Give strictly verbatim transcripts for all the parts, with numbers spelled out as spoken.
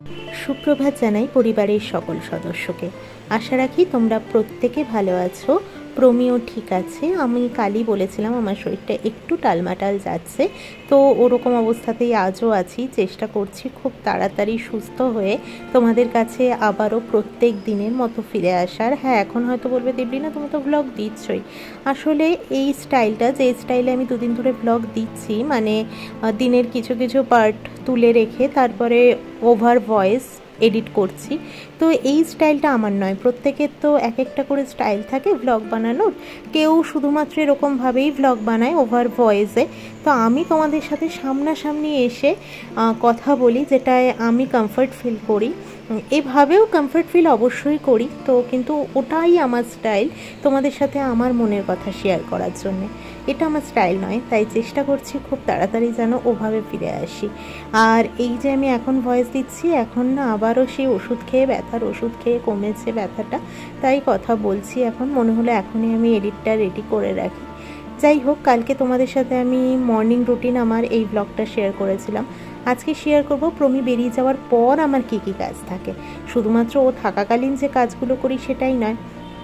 সুপ্রভাত জানাই পরিবারের সকল সদস্যকে। আশা রাখি তোমরা প্রত্যেকে ভালো আছো। প্রমিও ঠিক আছে। আমি কালই বলেছিলাম আমার শরীরটা একটু টালমাটাল যাচ্ছে, তো ওরকম অবস্থাতেই আজও আছি। চেষ্টা করছি খুব তাড়াতাড়ি সুস্থ হয়ে তোমাদের কাছে আবারও প্রত্যেক দিনের মতো ফিরে আসার। হ্যাঁ, এখন হয়তো বলবে দেবলীনা তুমি তো ভ্লগ দিচ্ছই। আসলে এই স্টাইলটা, যে স্টাইলে আমি দুদিন ধরে ভ্লগ দিচ্ছি, মানে দিনের কিছু কিছু পার্ট তুলে রেখে তারপরে ওভার ভয়েস এডিট করছি, তো এই স্টাইলটা আমার নয়। প্রত্যেকের তো এক একটা করে স্টাইল থাকে ভ্লগ বানানোর। কেউ শুধুমাত্র এরকমভাবেই ভ্লগ বানায় ওভার ভয়েসে। তো আমি তোমাদের সাথে সামনাসামনি এসে কথা বলি, যেটায় আমি কমফর্ট ফিল করি। এভাবেও কমফর্ট ফিল অবশ্যই করি, তো কিন্তু ওটাই আমার স্টাইল, তোমাদের সাথে আমার মনের কথা শেয়ার করার জন্যে। এটা আমার স্টাইল নয়, তাই চেষ্টা করছি খুব তাড়াতাড়ি যেন ওভাবে ফিরে আসি। আর এই যে আমি এখন ভয়েস দিচ্ছি, এখন না আবারও সেই ওষুধ খেয়ে, ব্যথার ওষুধ খেয়ে কমেছে ব্যথাটা, তাই কথা বলছি। এখন মনে হলো এখনই আমি এডিটটা রেডি করে রাখি। যাই হোক, কালকে তোমাদের সাথে আমি মর্নিং রুটিন আমার এই ব্লগটা শেয়ার করেছিলাম। আজকে শেয়ার করব প্রমি বেরিয়ে যাওয়ার পর আমার কী কী কাজ থাকে। শুধুমাত্র ও থাকাকালীন যে কাজগুলো করি সেটাই নয়,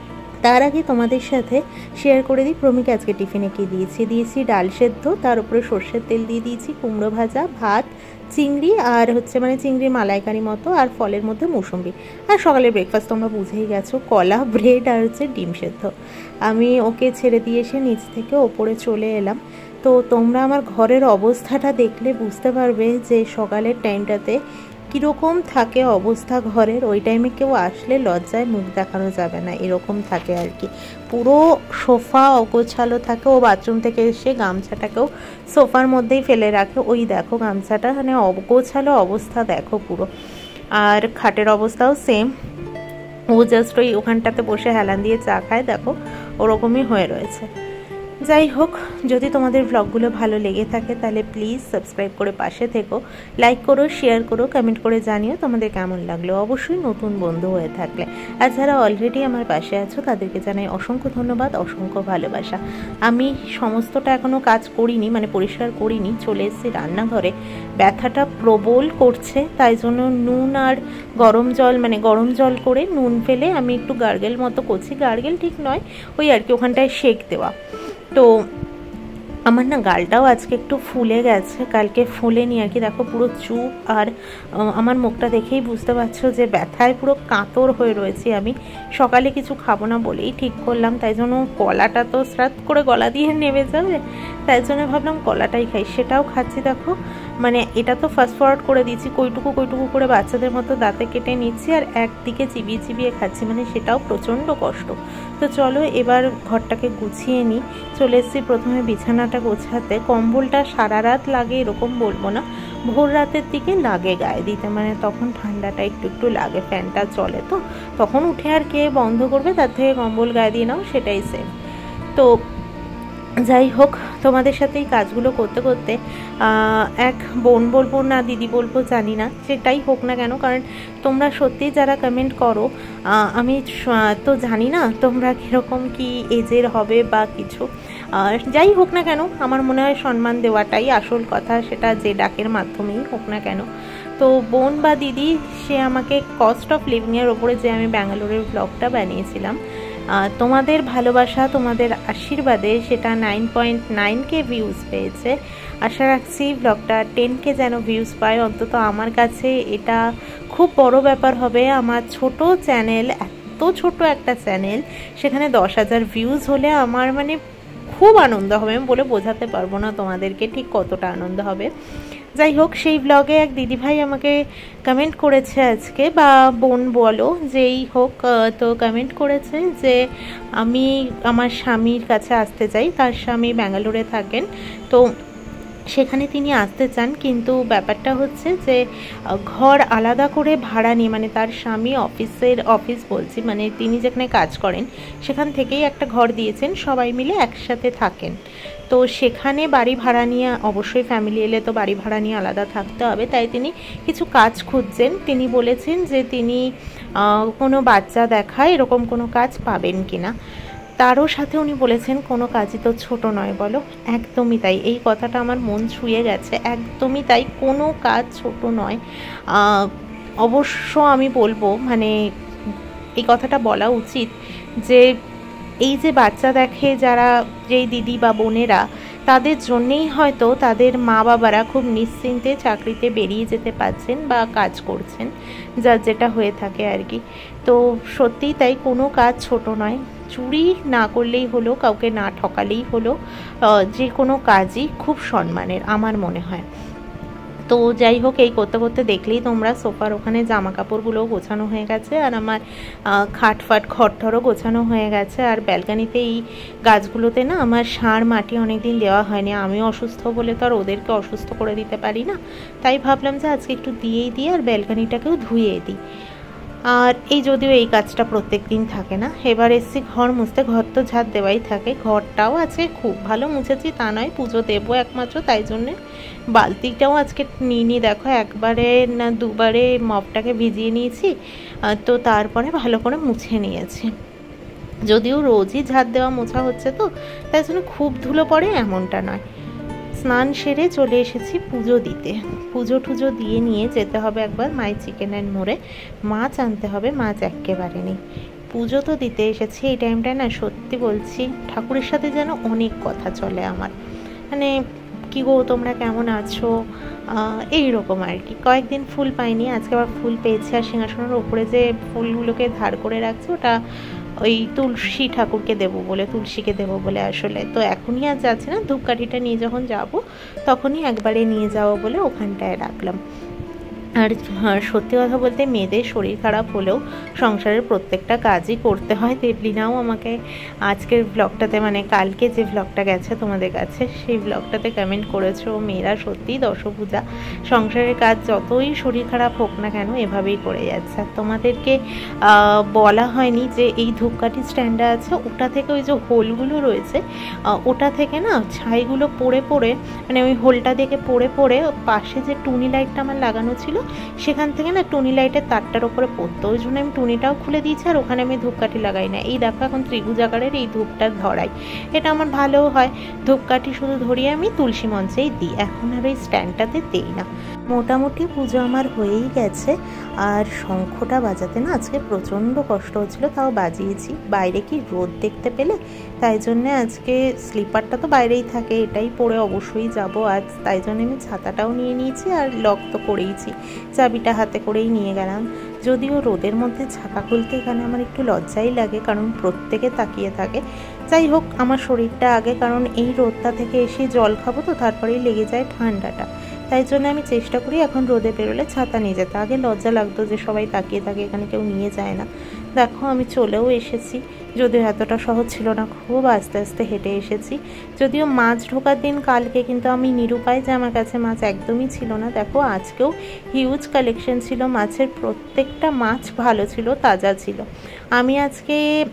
তার আগে তোমাদের সাথে শেয়ার করে দিই প্রমিকে আজকে টিফিনে কী দিয়েছি। দিয়েছি ডাল সেদ্ধ, তার উপরে সর্ষের তেল দিয়ে দিয়েছি, কুমড়ো ভাজা, ভাত, চিংড়ি আর হচ্ছে মানে চিংড়ির মালাইকারি মতো, আর ফলের মধ্যে মৌসুম্বি। আর সকালের ব্রেকফাস্ট তোমরা বুঝেই গেছো, কলা, ব্রেড আর হচ্ছে ডিম সেদ্ধ। আমি ওকে ছেড়ে দিয়ে এসে নিচ থেকে ওপরে চলে এলাম। তো তোমরা আমার ঘরের অবস্থাটা দেখলে বুঝতে পারবে যে সকালের টাইমটাতে কীরকম থাকে অবস্থা ঘরের। ওই টাইমে কেউ আসলে লজ্জায় মুখ দেখানো যাবে না, এরকম থাকে আর কি। পুরো সোফা অগোছালো থাকে। ও বাথরুম থেকে এসে গামছাটাকেও সোফার মধ্যেই ফেলে রাখে। ওই দেখো গামছাটা, মানে অগোছালো অবস্থা দেখো পুরো। আর খাটের অবস্থাও সেম। ও জাস্ট ওই ওখানটাতে বসে হেলান দিয়ে চা খায়, দেখো ওরকমই হয়ে রয়েছে। যাই হোক, যদি তোমাদের ব্লগগুলো ভালো লেগে থাকে তাহলে প্লিজ সাবস্ক্রাইব করে পাশে থেকো, লাইক করো, শেয়ার করো, কমেন্ট করে জানিও তোমাদের কেমন লাগলো। অবশ্যই নতুন বন্ধু হয়ে থাকলে, আর যারা অলরেডি আমার পাশে আছো তাদেরকে জানাই অসংখ্য ধন্যবাদ, অসংখ্য ভালোবাসা। আমি সমস্তটা এখনও কাজ করিনি, মানে পরিষ্কার করিনি, চলে এসেছি রান্নাঘরে। ব্যথাটা প্রবল করছে, তাই জন্য নুন আর গরম জল, মানে গরম জল করে নুন ফেলে আমি একটু গার্গেল মতো করছি। গার্গেল ঠিক নয়, ওই আর কি ওখানটায় সেঁক দেওয়া। তো আমার না গালটাও আজকে একটু ফুলে গেছে, কালকে ফুলেনি আর কি। দেখো পুরো চুপ, আর আমার মুখটা দেখেই বুঝতে পারছো যে ব্যথায় পুরো কাতর হয়ে রয়েছি আমি। সকালে কিছু খাবো না বলেই ঠিক করলাম, তাই জন্য কলাটা তো স্রাত করে গলা দিয়ে নেমে যাবে, তাই জন্য ভাবলাম কলাটাই খাই। সেটাও খাচ্ছি দেখো, মানে এটা তো ফাস্ট ফরওয়ার্ড করে দিচ্ছি, কইটুকু কইটুকু করে বাচ্চাদের মতো দাঁতে কেটে নিচ্ছি আর একদিকে চিবিয়ে চিবিয়ে খাচ্ছি, মানে সেটাও প্রচণ্ড কষ্ট। তো চলো এবার ঘরটাকে গুছিয়ে নিই। চলে এসেছি প্রথমে বিছানাটা গোছাতে। কম্বলটা সারা রাত লাগে এরকম বলবো না, ভোর রাতের দিকে লাগে গায়ে দিতে, মানে তখন ঠান্ডাটা একটু একটু লাগে, ফ্যানটা চলে তো তখন উঠে আর কে বন্ধ করবে, তার থেকে কম্বল গায়ে দিয়ে নাও, সেটাই সেফ। তো যাই হোক, তোমাদের সাথে এই কাজগুলো করতে করতে এক বোন বলবো না দিদি বলবো জানি না, সেটাই হোক না কেন, কারণ তোমরা সত্যি যারা কমেন্ট করো, আমি তো জানি না তোমরা কীরকম কি এজের হবে বা কিছু, যাই হোক না কেন, আমার মনে হয় সম্মান দেওয়াটাই আসল কথা, সেটা যে ডাকের মাধ্যমেই হোক না কেন। তো বোন বা দিদি, সে আমাকে কস্ট অফ লিভিংয়ের ওপরে যে আমি ব্যাঙ্গালোরের ব্লগটা বানিয়েছিলাম, তোমাদের ভালোবাসা, তোমাদের আশীর্বাদে সেটা nine point nine K views পেয়েছে। আশা রাখছি ব্লগটা টেন কে যেন ভিউজ পায়। অন্তত আমার কাছে এটা খুব বড় ব্যাপার হবে। আমার ছোট চ্যানেল, এত ছোট একটা চ্যানেল, সেখানে দশ হাজার ভিউজ হলে আমার মানে খুব আনন্দ হবে। আমি বলে বোঝাতে পারবো না তোমাদেরকে ঠিক কতটা আনন্দ হবে। যাই হোক, সেই ব্লগে এক দিদিভাই আমাকে কমেন্ট করেছে আজকে, বা বোন বলো যেই হোক, তো কমেন্ট করেছে যে আমি আমার স্বামীর কাছে আসতে চাই। তার স্বামী ব্যাঙ্গালোরে থাকেন, তো সেখানে তিনি আসতে চান, কিন্তু ব্যাপারটা হচ্ছে যে ঘর আলাদা করে ভাড়া নিয়ে, মানে তার স্বামী অফিসের অফিস বলছি মানে তিনি যেখানে কাজ করেন সেখান থেকেই একটা ঘর দিয়েছেন, সবাই মিলে একসাথে থাকেন। তো সেখানে বাড়ি ভাড়া নিয়ে, অবশ্যই ফ্যামিলি এলে তো বাড়ি ভাড়া নিয়ে আলাদা থাকতে হবে, তাই তিনি কিছু কাজ খুঁজছেন। তিনি বলেছেন যে তিনি কোনো বাচ্চা দেখায় এরকম কোনো কাজ পাবেন কিনা। তারও সাথে উনি বলেছেন কোনো কাজই তো ছোট নয় বলো। একদমই তাই, এই কথাটা আমার মন ছুঁয়ে গেছে, একদমই তাই, কোনো কাজ ছোট নয়। অবশ্য আমি বলবো মানে এই কথাটা বলা উচিত যে এই যে বাচ্চা দেখে যারা, যেই দিদি বা বোনেরা, তাদের জন্যেই হয়তো তাদের মা বাবারা খুব নিশ্চিন্তে চাকরিতে বেরিয়ে যেতে পারছেন বা কাজ করছেন, যার যেটা হয়ে থাকে আর কি। তো সত্যিই তাই, কোনো কাজ ছোট নয়, চুরি না করলেই হলো, কাউকে না ঠকালেই হলো, যে কোনো কাজই খুব সম্মানের আমার মনে হয়। তো যাই হোক, এই করতে করতে দেখলেই তোমরা সোফার ওখানে জামা কাপড়গুলোও গোছানো হয়ে গেছে, আর আমার খাট ফাট ঘরঠরও গোছানো হয়ে গেছে। আর ব্যালকানিতে এই গাছগুলোতে না আমার সার মাটি অনেকদিন দেওয়া হয়নি, আমিও অসুস্থ বলে তো আর ওদেরকে অসুস্থ করে দিতে পারি না, তাই ভাবলাম যে আজকে একটু দিয়েই দিই আর ব্যালকানিটাকেও ধুয়ে দিই। আর এই যদিও এই কাজটা প্রত্যেক দিন থাকে না, এবার এসছি ঘর মুছতে। ঘর তো ঝাঁট দেওয়াই থাকে, ঘরটাও আছে খুব ভালো মুছেছি তা নয়, পুজো দেবো একমাত্র তাই জন্যে বালতিটাও আজকে নিয়ে নিই। দেখো একবারে না দুবারে মপটাকে ভিজিয়ে নিয়েছি, তো তারপরে ভালো করে মুছে নিয়েছি। যদিও রোজই ঝাঁট দেওয়া মোছা হচ্ছে তো তাই জন্য খুব ধুলো পড়ে এমনটা নয়। স্নান সেরে চলে এসেছি পুজো দিতে, পুজো টুজো দিয়ে নিয়ে যেতে হবে একবার মায়ের চিকেন অ্যান্ড মোড়ে, মাছ আনতে হবে, মাছ একেবারে নেই। পুজো তো দিতে এসেছি, এই টাইমটায় না সত্যি বলছি ঠাকুরের সাথে যেন অনেক কথা চলে আমার, মানে কী গো তোমরা কেমন আছো এইরকম আর কি। কয়েকদিন ফুল পাইনি, আজকে আবার ফুল পেয়েছি। আর সিংহাসনের ওপরে যে ফুলগুলোকে ধার করে রাখছি ওটা ওই তুলসী ঠাকুরকে দেবো বলে, তুলসীকে দেবো বলে আসলে। তো এখনই আর যাচ্ছি না, ধূপকাঠিটা নিয়ে যখন যাব তখনই একবারে নিয়ে যাবো বলে ওখানটায় রাখলাম। আর সত্যি কথা বলতে মেয়েদের শরীর খারাপ হলেও সংসারের প্রত্যেকটা কাজই করতে হয়। দেবলিনাও আমাকে আজকের ব্লগটাতে, মানে কালকে যে ব্লগটা গেছে তোমাদের কাছে, সেই ব্লগটাতে কমেন্ট করেছো মেয়েরা সত্যিই দশভূজা, সংসারের কাজ যতই শরীর খারাপ হোক না কেন এভাবেই করে যাচ্ছে। আর তোমাদেরকে বলা হয়নি যে এই ধূপকাঠি স্ট্যান্ডটা আছে ওটা থেকে ওই যে হোলগুলো রয়েছে ওটা থেকে না ছাইগুলো পড়ে পড়ে, মানে ওই হোলটা দেখে পড়ে পড়ে পাশে যে টুনি লাইটটা আমার লাগানো ছিল সেখান থেকে না টুনি লাইটের তারটার উপরে পড়তো, ওই জন্য আমি টুনিটাও খুলে দিয়েছি আর ওখানে আমি ধূপকাঠি লাগাই না। এই দেখো এখন ত্রিভুজ আকারের এই ধূপটা ধরাই, এটা আমার ভালোও হয়। ধূপকাঠি শুধু ধরিয়ে আমি তুলসী মঞ্চেই দিই, এখন আর ওই স্ট্যান্ডটাতে দিই না। মোটামুটি পুজো আমার হয়েই গেছে, আর শঙ্খটা বাজাতে না আজকে প্রচণ্ড কষ্ট হচ্ছিল, তাও বাজিয়েছি। বাইরে কি রোদ দেখতে পেলে, তাই জন্যে আজকে স্লিপারটা তো বাইরেই থাকে, এটাই পরে অবশ্যই যাব আজ, তাই জন্য আমি ছাতাটাও নিয়ে নিয়েছি আর লক তো করেইছি, চাবিটা হাতে করেই নিয়ে গেলাম। যদিও রোদের মধ্যে ছাতা খুলতে এখানে আমার একটু লজ্জাই লাগে, কারণ প্রত্যেকে তাকিয়ে থাকে। যাই হোক আমার শরীরটা আগে, কারণ এই রোদটা থেকে এসে জল খাবো তো তারপরেই লেগে যায় ঠান্ডাটা, তাই জন্য আমি চেষ্টা করি এখন রোদে বেরোলে ছাতা নিয়ে যেতে। আগে লজ্জা লাগতো যে সবাই তাকিয়ে থাকে, এখানে কেউ নিয়ে যায় না। দেখো আমি চলেও এসেছি, যদিও এতটা সহজ ছিল না, খুব আস্তে আস্তে হেঁটে এসেছি। যদিও মাছ ঢোকার দিন কালকে কিন্তু আমি নিরুপায় যে আমার কাছে মাছ একদমই ছিল না। দেখো আজকেও হিউজ কালেকশন ছিল মাছের, প্রত্যেকটা মাছ ভালো ছিল, তাজা ছিল। আমি আজকে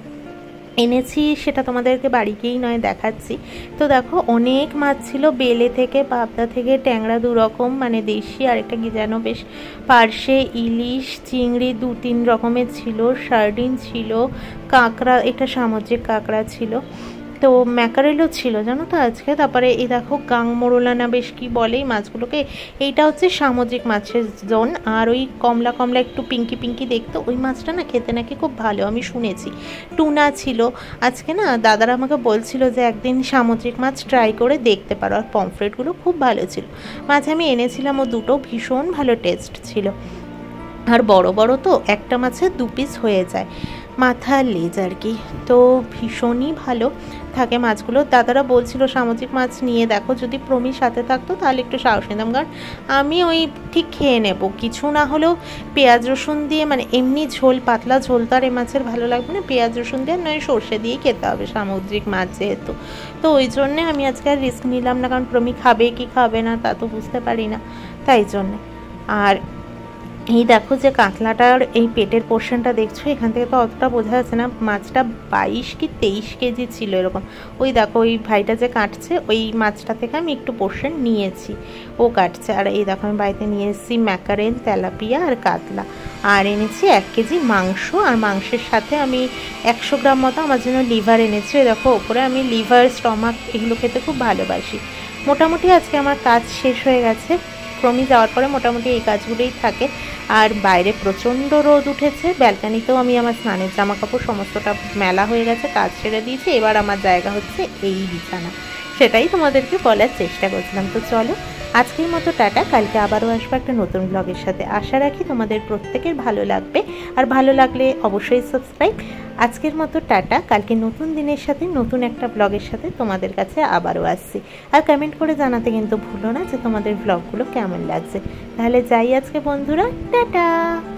এনেছি সেটা তোমাদেরকে বাড়িকেই নয় দেখাচ্ছি। তো দেখো অনেক মাছ ছিল, বেলে থেকে পাবদা থেকে ট্যাংরা দু রকম, মানে দেশি, আরেকটা কি যেন বেশ পার্শে, ইলিশ, চিংড়ি দু তিন রকমের ছিল, সার্ডিন ছিল, কাঁকড়া, এটা সামুদ্রিক কাঁকড়া ছিল, তো ম্যাকারেলও ছিল জানো তো আজকে। তারপরে এই দেখো গাংমোরলা না বেশ কি বলে এই মাছগুলোকে, এইটা হচ্ছে সামুদ্রিক মাছের জোন। আর ওই কমলা কমলা একটু পিঙ্কি পিঙ্কি দেখতো ওই মাছটা না খেতে নাকি খুব ভালো, আমি শুনেছি। টুনা ছিল আজকে, না দাদারা আমাকে বলছিল যে একদিন সামুদ্রিক মাছ ট্রাই করে দেখতে পারো, আর পমফ্রেটগুলো খুব ভালো ছিল। মাছ আমি এনেছিলাম ও দুটো ভীষণ ভালো টেস্ট ছিল, আর বড় বড় তো একটা মাছের দু পিস হয়ে যায়, মাথা আর লেজ আর কি, তো ভীষণই ভালো থাকে মাছগুলো। দাদারা বলছিল সামুদ্রিক মাছ নিয়ে দেখো, যদি প্রমির সাথে থাকতো তাহলে একটু সাহস নিতাম, কারণ আমি ওই ঠিক খেয়ে নেব কিছু না হলেও পেঁয়াজ রসুন দিয়ে, মানে এমনি ঝোল পাতলা ঝোল তো আর এই মাছের ভালো লাগবে না, পেঁয়াজ রসুন দিয়ে নয় সর্ষে দিয়েই খেতে হবে সামুদ্রিক মাছ যেহেতু। তো ওই জন্যে আমি আজকে আর রিস্ক নিলাম না, কারণ প্রমি খাবে কি খাবে না তা তো বুঝতে পারি না, তাই জন্যে। আর এই দেখো যে কাতলাটার এই পেটের পোর্শনটা দেখছো, এখান থেকে তো অতটা বোঝা যাচ্ছে না, মাছটা বাইশ কি তেইশ কেজি ছিল এরকম। ওই দেখো ওই ভাইটা যে কাটছে ওই মাছটা থেকে আমি একটু পোর্শন নিয়েছি, ও কাটছে। আর এই দেখো আমি বাড়িতে নিয়ে এসেছি ম্যাকারেল, তেলাপিয়া আর কাতলা, আর এনেছি এক কেজি মাংস, আর মাংসের সাথে আমি একশো গ্রাম মতো আমার জন্য লিভার এনেছি। ওই দেখো ওপরে, আমি লিভার স্টমাক এগুলো খেতে খুব ভালোবাসি। মোটামুটি আজকে আমার কাজ শেষ হয়ে গেছে, প্রমি যাওয়ার পরে মোটামুটি এই কাজগুলোই থাকে। আর বাইরে প্রচণ্ড রোদ উঠেছে। ব্যালকানিতেও আমি আমার স্নানের জামা কাপড় সমস্তটা মেলা হয়ে গেছে, কাজ ছেড়ে দিয়েছি। এবার আমার জায়গা হচ্ছে এই বিছানা, সেটাই তোমাদেরকে বলার চেষ্টা করছিলাম। তো চলো আজকের মতো টাটা, কালকে আবারও আসবো একটা নতুন ব্লগের সাথে। আশা রাখি তোমাদের প্রত্যেকের ভালো লাগবে, আর ভালো লাগলে অবশ্যই সাবস্ক্রাইব। আজকের মতো টাটা, কালকে নতুন দিনের সাথে নতুন একটা ব্লগের সাথে তোমাদের কাছে আবারও আসছি। আর কমেন্ট করে জানাতে কিন্তু ভুলো না যে তোমাদের ব্লগগুলো কেমন লাগছে। তাহলে যাই আজকে বন্ধুরা, টাটা।